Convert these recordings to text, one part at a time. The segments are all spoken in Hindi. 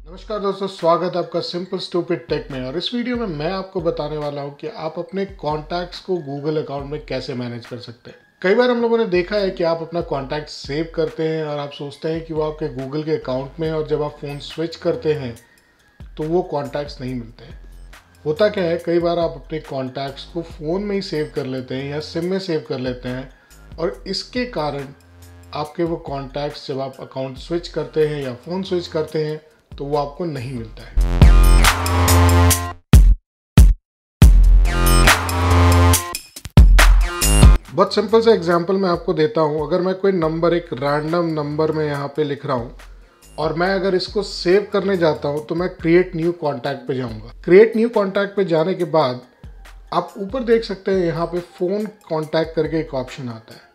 नमस्कार दोस्तों, स्वागत है आपका सिंपल स्टूपिड टेक में। और इस वीडियो में मैं आपको बताने वाला हूं कि आप अपने कॉन्टैक्ट्स को गूगल अकाउंट में कैसे मैनेज कर सकते हैं। कई बार हम लोगों ने देखा है कि आप अपना कॉन्टैक्ट सेव करते हैं और आप सोचते हैं कि वो आपके गूगल के अकाउंट में है, और जब आप फ़ोन स्विच करते हैं तो वो कॉन्टैक्ट्स नहीं मिलते हैं। होता क्या है, कई बार आप अपने कॉन्टैक्ट्स को फ़ोन में ही सेव कर लेते हैं या सिम में सेव कर लेते हैं, और इसके कारण आपके वो कॉन्टैक्ट्स जब आप अकाउंट स्विच करते हैं या फ़ोन स्विच करते हैं तो वो आपको नहीं मिलता है। बहुत सिंपल सा एग्जांपल मैं आपको देता हूं। अगर मैं कोई नंबर, एक रैंडम नंबर में यहाँ पे लिख रहा हूं और मैं अगर इसको सेव करने जाता हूं तो मैं क्रिएट न्यू कॉन्टैक्ट पे जाऊंगा। क्रिएट न्यू कॉन्टैक्ट पे जाने के बाद आप ऊपर देख सकते हैं, यहाँ पे फ़ोन कॉन्टैक्ट करके एक ऑप्शन आता है।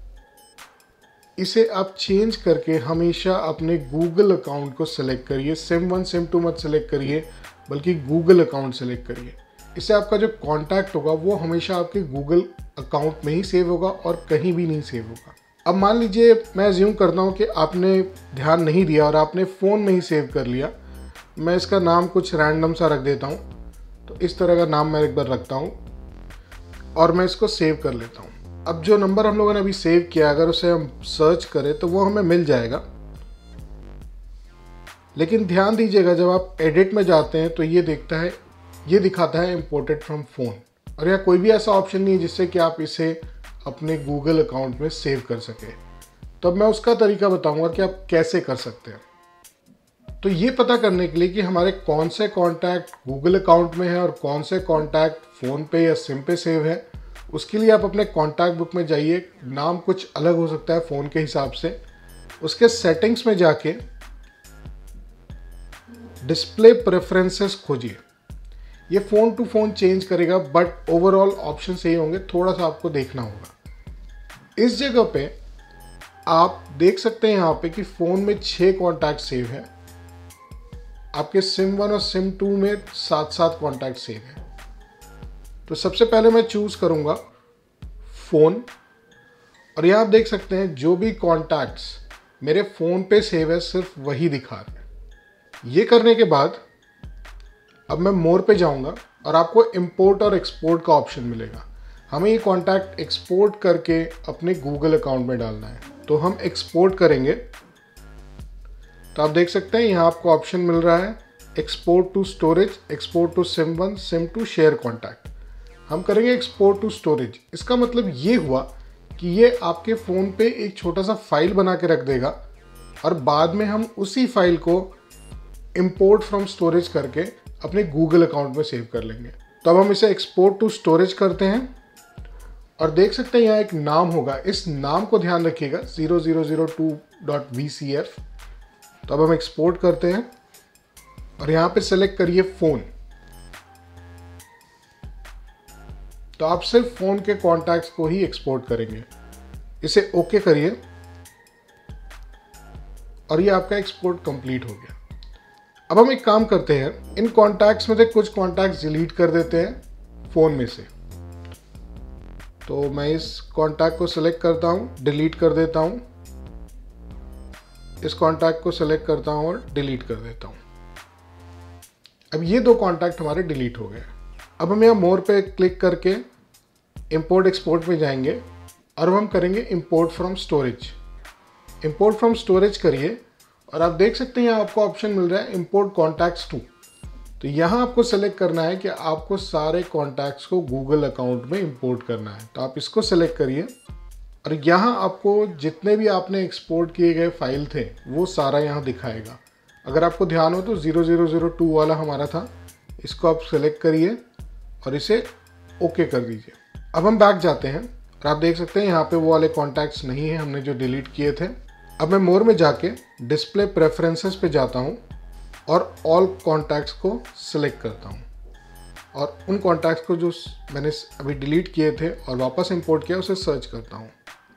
इसे आप चेंज करके हमेशा अपने गूगल अकाउंट को सिलेक्ट करिए। सिम 1 सिम 2 मत सिलेक्ट करिए, बल्कि गूगल अकाउंट सिलेक्ट करिए। इससे आपका जो कॉन्टैक्ट होगा वो हमेशा आपके गूगल अकाउंट में ही सेव होगा और कहीं भी नहीं सेव होगा। अब मान लीजिए मैं अज्यूम करता हूँ कि आपने ध्यान नहीं दिया और आपने फ़ोन में ही सेव कर लिया। मैं इसका नाम कुछ रैंडम सा रख देता हूँ। तो इस तरह का नाम मैं एक बार रखता हूँ और मैं इसको सेव कर लेता हूँ। अब जो नंबर हम लोगों ने अभी सेव किया, अगर उसे हम सर्च करें तो वो हमें मिल जाएगा। लेकिन ध्यान दीजिएगा, जब आप एडिट में जाते हैं तो ये दिखाता है इंपोर्टेड फ्रॉम फ़ोन, और यहाँ कोई भी ऐसा ऑप्शन नहीं है जिससे कि आप इसे अपने गूगल अकाउंट में सेव कर सकें। तो अब मैं उसका तरीका बताऊंगा कि आप कैसे कर सकते हैं। तो ये पता करने के लिए कि हमारे कौन से कॉन्टैक्ट गूगल अकाउंट में है और कौन से कॉन्टैक्ट फ़ोन पे या सिम पे सेव है, उसके लिए आप अपने कॉन्टैक्ट बुक में जाइए। नाम कुछ अलग हो सकता है फ़ोन के हिसाब से। उसके सेटिंग्स में जाके डिस्प्ले प्रेफरेंसेस खोजिए। ये फ़ोन टू फ़ोन चेंज करेगा, बट ओवरऑल ऑप्शन सही होंगे। थोड़ा सा आपको देखना होगा। इस जगह पे आप देख सकते हैं यहाँ पे कि फ़ोन में 6 कॉन्टैक्ट सेव है। आपके सिम 1 और सिम 2 में 7 कॉन्टैक्ट सेव है। तो सबसे पहले मैं चूज़ करूंगा फ़ोन, और यहाँ आप देख सकते हैं जो भी कॉन्टैक्ट्स मेरे फ़ोन पे सेव है सिर्फ वही दिखा रहे हैं। ये करने के बाद अब मैं मोर पे जाऊंगा और आपको इंपोर्ट और एक्सपोर्ट का ऑप्शन मिलेगा। हमें ये कॉन्टैक्ट एक्सपोर्ट करके अपने गूगल अकाउंट में डालना है, तो हम एक्सपोर्ट करेंगे। तो आप देख सकते हैं यहाँ आपको ऑप्शन मिल रहा है export to storage, export to SIM 1 SIM 2 share contact. हम करेंगे एक्सपोर्ट टू स्टोरेज। इसका मतलब ये हुआ कि ये आपके फ़ोन पे एक छोटा सा फाइल बना के रख देगा, और बाद में हम उसी फाइल को इंपोर्ट फ्रॉम स्टोरेज करके अपने गूगल अकाउंट में सेव कर लेंगे। तो अब हम इसे एक्सपोर्ट टू स्टोरेज करते हैं, और देख सकते हैं यहाँ एक नाम होगा। इस नाम को ध्यान रखिएगा, 0002.vcf। तो अब हम एक्सपोर्ट करते हैं और यहाँ पे सेलेक्ट करिए फ़ोन। तो आप सिर्फ फ़ोन के कॉन्टैक्ट्स को ही एक्सपोर्ट करेंगे। इसे ओके करिए और ये आपका एक्सपोर्ट कंप्लीट हो गया। अब हम एक काम करते हैं, इन कॉन्टैक्ट्स में से कुछ कॉन्टैक्ट्स डिलीट कर देते हैं फ़ोन में से। तो मैं इस कॉन्टैक्ट को सिलेक्ट करता हूँ, डिलीट कर देता हूँ। इस कॉन्टैक्ट को सिलेक्ट करता हूँ और डिलीट कर देता हूँ। अब ये 2 कॉन्टैक्ट हमारे डिलीट हो गए। अब हम यहाँ मोर पे क्लिक करके इंपोर्ट एक्सपोर्ट में जाएंगे और हम करेंगे import from storage. Import from storage करिए और आप देख सकते हैं यहाँ आपको ऑप्शन मिल रहा है इंपोर्ट कॉन्टैक्ट्स टू। तो यहाँ आपको सेलेक्ट करना है कि आपको सारे कॉन्टैक्ट्स को गूगल अकाउंट में इंपोर्ट करना है। तो आप इसको सेलेक्ट करिए और यहाँ आपको जितने भी आपने एक्सपोर्ट किए गए फाइल थे वो सारा यहाँ दिखाएगा। अगर आपको ध्यान हो तो 0002 वाला हमारा था, इसको आप सेलेक्ट करिए और इसे ओके कर दीजिए। अब हम बैक जाते हैं और आप देख सकते हैं यहाँ पे वो वाले कॉन्टैक्ट्स नहीं है हमने जो डिलीट किए थे। अब मैं मोर में जाके डिस्प्ले प्रेफरेंसेस पे जाता हूँ और ऑल कॉन्टैक्ट्स को सिलेक्ट करता हूँ, और उन कॉन्टैक्ट्स को जो मैंने अभी डिलीट किए थे और वापस इंपोर्ट किया उसे सर्च करता हूँ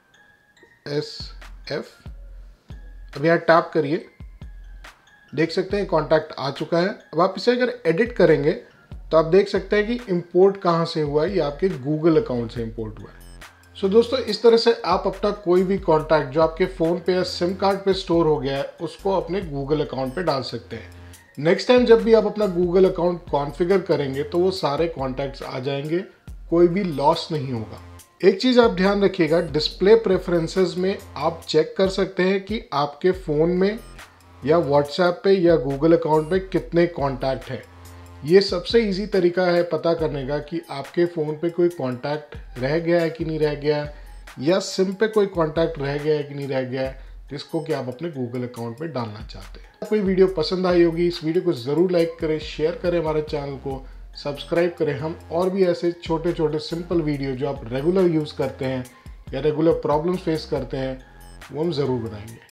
SF। अब यहाँ टैप करिए, देख सकते हैं कॉन्टैक्ट आ चुका है। अब आप इसे अगर एडिट करेंगे तो आप देख सकते हैं कि इंपोर्ट कहाँ से हुआ है, ये आपके गूगल अकाउंट से इंपोर्ट हुआ है। सो दोस्तों, इस तरह से आप अपना कोई भी कॉन्टैक्ट जो आपके फ़ोन पे या सिम कार्ड पे स्टोर हो गया है उसको अपने गूगल अकाउंट पे डाल सकते हैं। नेक्स्ट टाइम जब भी आप अपना गूगल अकाउंट कॉन्फ़िगर करेंगे तो वो सारे कॉन्टैक्ट्स आ जाएंगे, कोई भी लॉस नहीं होगा। एक चीज़ आप ध्यान रखिएगा, डिस्प्ले प्रेफरेंसेस में आप चेक कर सकते हैं कि आपके फ़ोन में या व्हाट्सएप पे या गूगल अकाउंट पे कितने कॉन्टैक्ट हैं। ये सबसे इजी तरीका है पता करने का कि आपके फ़ोन पे कोई कॉन्टैक्ट रह गया है कि नहीं रह गया है, या सिम पे कोई कॉन्टैक्ट रह गया है कि नहीं रह गया है, जिसको कि आप अपने गूगल अकाउंट में डालना चाहते हैं। आपको ये वीडियो पसंद आई होगी, इस वीडियो को ज़रूर लाइक करें, शेयर करें, हमारे चैनल को सब्सक्राइब करें। हम और भी ऐसे छोटे छोटे सिंपल वीडियो जो आप रेगुलर यूज़ करते हैं या रेगुलर प्रॉब्लम्स फेस करते हैं वो हम ज़रूर बनाएंगे।